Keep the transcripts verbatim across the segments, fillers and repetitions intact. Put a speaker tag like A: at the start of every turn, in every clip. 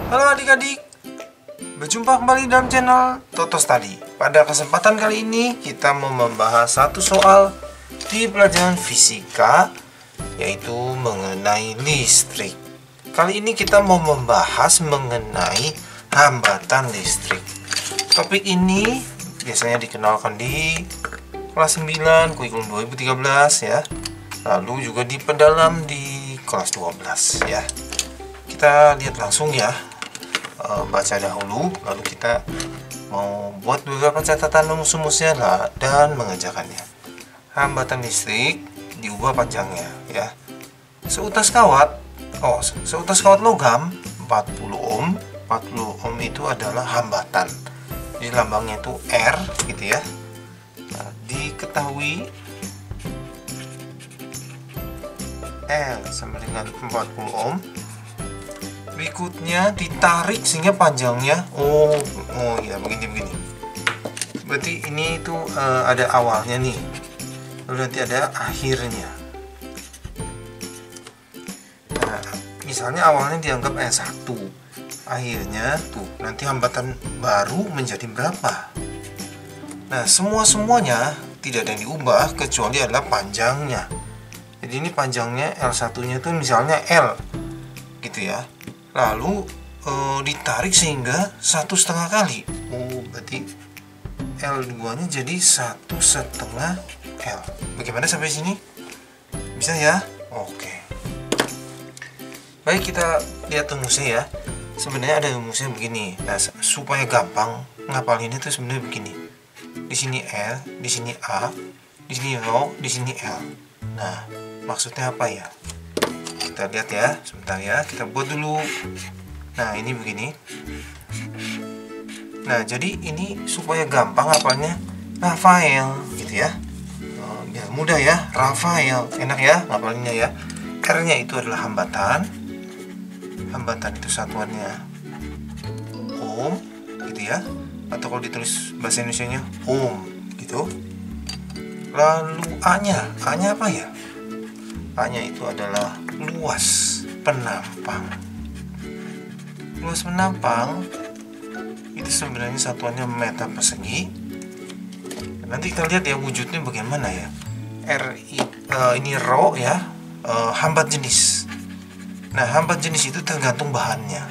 A: Halo adik-adik, berjumpa kembali dalam channel Toto Study. Pada kesempatan kali ini kita mau membahas satu soal di pelajaran fisika, yaitu mengenai listrik. Kali ini kita mau membahas mengenai hambatan listrik. Topik ini biasanya dikenalkan di kelas sembilan kurikulum dua ribu tiga belas ya. Lalu juga diperdalam di kelas dua belas ya. Kita lihat langsung ya. E, baca dahulu, lalu kita mau buat beberapa catatan rumus-rumusnya dan mengerjakannya. Hambatan listrik diubah panjangnya ya. Seutas kawat, oh seutas kawat logam empat puluh ohm. empat puluh ohm itu adalah hambatan. Jadi lambangnya itu R gitu ya. Nah, diketahui L sama dengan empat puluh ohm. Berikutnya ditarik sehingga panjangnya oh oh ya begini begini. Berarti ini itu uh, ada awalnya nih. Lalu nanti ada akhirnya. Nah, misalnya awalnya dianggap S satu. Akhirnya tuh nanti hambatan baru menjadi berapa? Nah, semua-semuanya tidak ada yang diubah kecuali adalah panjangnya. Jadi ini panjangnya L satu-nya tuh misalnya L gitu ya. Lalu e, ditarik sehingga satu setengah kali. Oh, berarti L dua-nya jadi satu setengah L. Bagaimana sampai sini? Bisa ya? Oke. Baik, kita lihat rumusnya ya. Sebenarnya ada rumusnya begini. Nah, supaya gampang ngapalinnya tuh sebenarnya begini. Di sini L, di sini A, di sini rho, di sini L. Nah, maksudnya apa ya? Kita lihat ya, sebentar ya, kita buat dulu. Nah, ini begini. Nah, jadi ini supaya gampang apanya, Rafael gitu ya. Oh, biar mudah ya, Rafael. Enak ya ngapalinnya ya. R-nya itu adalah hambatan. Hambatan itu satuannya ohm gitu ya. Atau kalau ditulis bahasa Indonesianya ohm gitu. Lalu A-nya, A-nya apa ya? A-nya itu adalah luas penampang. Luas penampang itu sebenarnya satuannya meter persegi. Nanti kita lihat ya wujudnya bagaimana ya. R uh, ini rho ya, uh, hambat jenis. Nah, hambat jenis itu tergantung bahannya.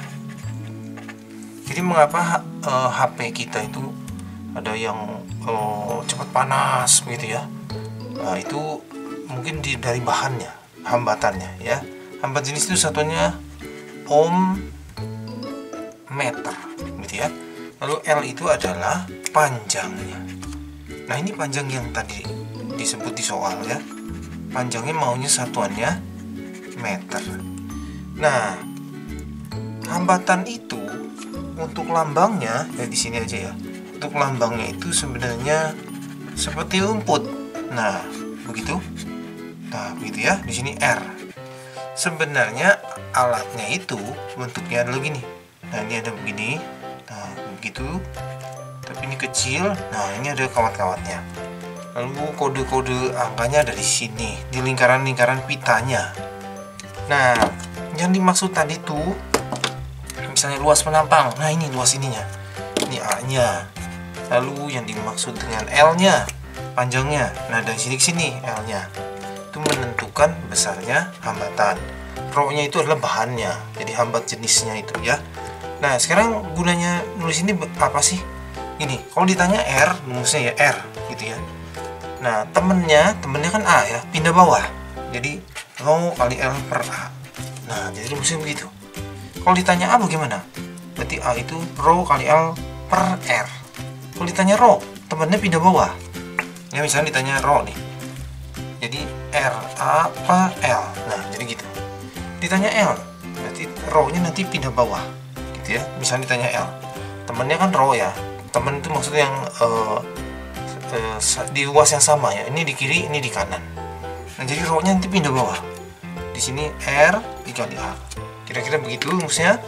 A: Jadi mengapa uh, H P kita itu ada yang uh, cepat panas begitu ya? Nah, itu mungkin di, dari bahannya, hambatannya ya. Hambat jenis itu satuannya ohm meter gitu ya. Lalu L itu adalah panjangnya. Nah, ini panjang yang tadi disebut di soal ya. Panjangnya maunya satuannya meter. Nah, hambatan itu untuk lambangnya ya di sini aja ya. Untuk lambangnya itu sebenarnya seperti rumput. Nah, begitu. Nah, begitu ya. Di sini R. Sebenarnya alatnya itu bentuknya adalah gini. Nah, ini ada begini. Nah, begitu. Tapi ini kecil. Nah, ini ada kawat-kawatnya. Lalu kode-kode angkanya ada di sini, di lingkaran-lingkaran pitanya. Nah, yang dimaksud tadi tuh misalnya luas penampang. Nah, ini luas ininya. Ini A-nya. Lalu yang dimaksud dengan L-nya, panjangnya. Nah, dari sini ke sini L-nya. Itu menentukan besarnya hambatan. Rho-nya itu adalah bahannya, jadi hambat jenisnya itu ya. Nah, sekarang gunanya nulis ini apa sih? Ini, kalau ditanya R, nulisnya ya R gitu ya. Nah, temennya, temennya kan A ya, pindah bawah. Jadi rho kali L per A. Nah, jadi rumusnya begitu. Kalau ditanya A bagaimana? Berarti A itu rho kali L per R. Kalau ditanya rho, temennya pindah bawah. Ya, misalnya ditanya rho nih. Jadi R A per L. Nah, jadi gitu. Ditanya L, berarti rho-nya nanti pindah bawah. Gitu ya. Misalnya ditanya L. Temennya kan rho ya. Temen itu maksudnya yang uh, uh, di luas yang sama ya. Ini di kiri, ini di kanan. Nah, jadi rho-nya nanti pindah bawah. Di sini R dikali A. Kira-kira begitu rumusnya.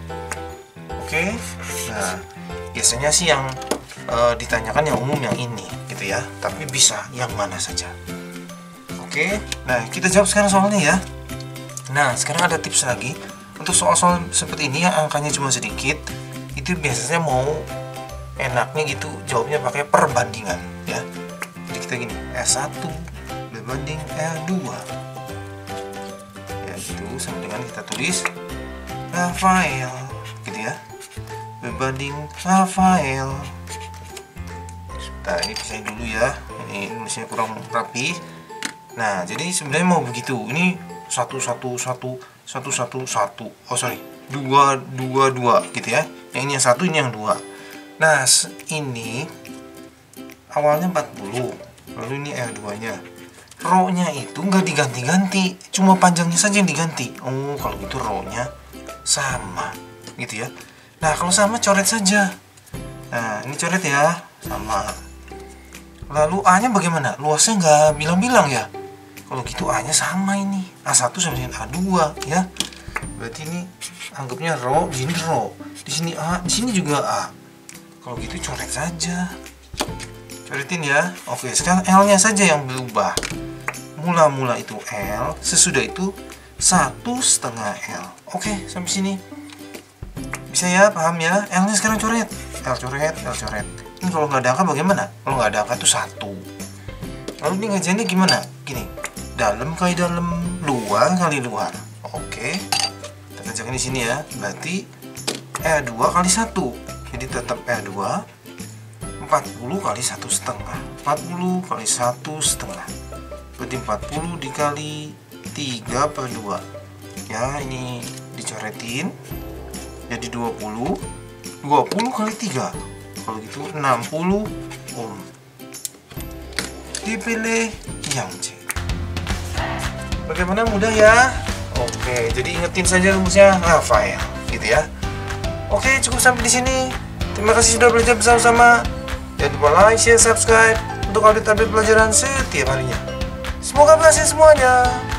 A: Oke. Nah, biasanya sih yang uh, ditanyakan yang umum yang ini gitu ya. Tapi bisa yang mana saja. Oke, nah kita jawab sekarang soalnya ya. Nah, sekarang ada tips lagi untuk soal-soal seperti ini yang angkanya cuma sedikit, itu biasanya mau enaknya gitu jawabnya pakai perbandingan ya. Jadi kita gini, S satu berbanding R dua ya, gitu. Sama dengan kita tulis Rafael gitu ya, berbanding Rafael. Nah ini pisahin dulu ya, ini mesinnya kurang rapi. Nah jadi sebenarnya mau begitu, ini satu satu satu satu satu satu, oh sorry dua dua dua gitu ya. Yang ini yang satu, ini yang dua. Nah ini awalnya empat puluh, lalu ini R dua nya, row nya itu nggak diganti-ganti, cuma panjangnya saja yang diganti. Oh kalau gitu row nya sama gitu ya. Nah kalau sama coret saja. Nah ini coret ya, sama. Lalu A nya bagaimana? Luasnya nggak bilang-bilang ya. Kalau gitu A nya sama, ini A satu sama dengan A dua ya. Berarti ini anggapnya row, di sini row, di sini A, di sini juga A. Kalau gitu coret saja. Coretin ya. Oke, sekarang L nya saja yang berubah. Mula-mula itu L, sesudah itu satu setengah L. Oke, sampai sini bisa ya, paham ya? L nya sekarang coret, L coret, L coret. Ini kalau nggak ada angka bagaimana? Kalau nggak ada angka itu satu. Lalu ini ngajarnya gimana? Gini, dalam kali dalam, luar kali luar. Oke, kita kerjakan di sini ya. Berarti R dua kali satu, jadi tetap R dua. Empat puluh kali satu setengah, empat puluh kali satu setengah, berarti empat puluh dikali tiga per dua ya. Ini dicoretin jadi dua puluh, dua puluh kali tiga, kalau gitu enam puluh ohm. Dipilih yang C. Bagaimana, mudah ya? Oke, jadi ingetin saja rumusnya Rafael gitu ya. Oke, cukup sampai di sini. Terima kasih sudah belajar bersama-sama. Jangan lupa like, share, subscribe untuk update-update pelajaran setiap harinya. Semoga berhasil semuanya.